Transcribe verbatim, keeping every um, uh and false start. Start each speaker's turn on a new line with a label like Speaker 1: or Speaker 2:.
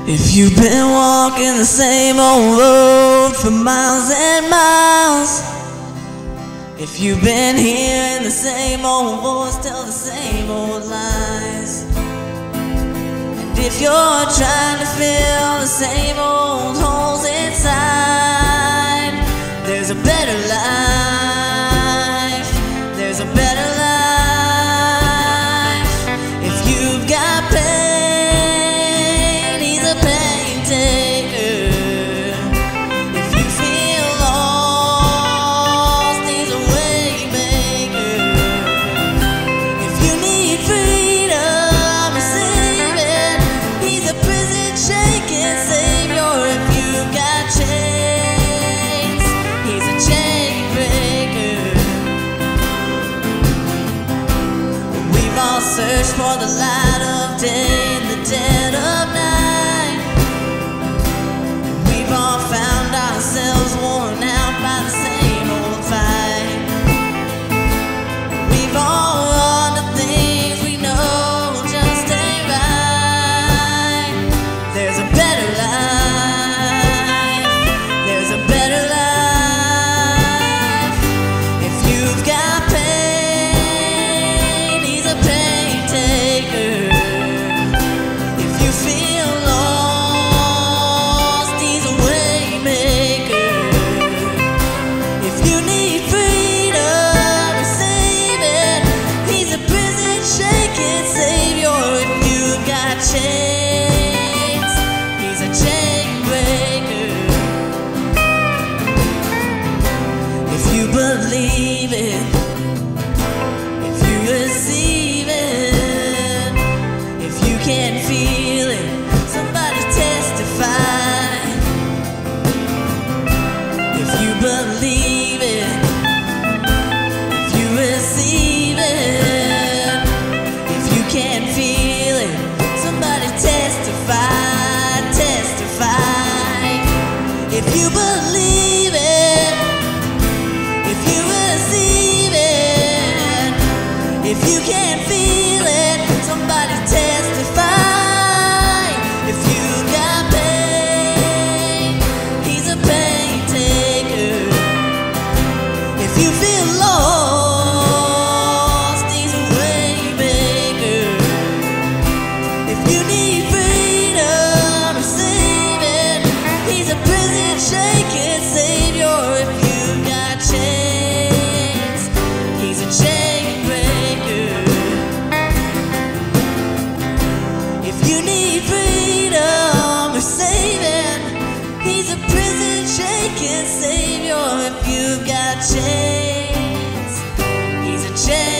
Speaker 1: If you've been walking the same old road for miles and miles, if you've been hearing the same old voice tell the same old lies, and if you're trying to fill the same old holes inside, there's a better life, there's a better life. If you've got pain, he's a pain taker. If you feel lost, he's a way maker. If you need freedom, receive it. He's a prison shaking savior. If you've got chains, he's a chain breaker. We've all searched for the light of day in the dead of night. We've all found ourselves worn out by the same old fight. We've all run to things we know just ain't right. There's a better life, there's a better life. If you've got pain, he's a pain taker. If you feel lost, he's a way maker. If you need freedom, receive it. He's a prison shaking savior. If you've got chains, he's a chain breaker. If you believe it, if you receive it, if you can't feel it, somebody testify. If you believe it, if you receive it, if you can't feel it, somebody testify, testify. If you believe it, if you receive it, if you can't feel it, somebody testify. If you've got pain, he's a pain taker. If you feel lost, he's a way maker. If you need freedom, receive it. He's a prison shaking savior. If you've got chains, he's a chain breaker. If you need freedom, receive it. He's a prison shaking savior. If you've got chains, he's a chain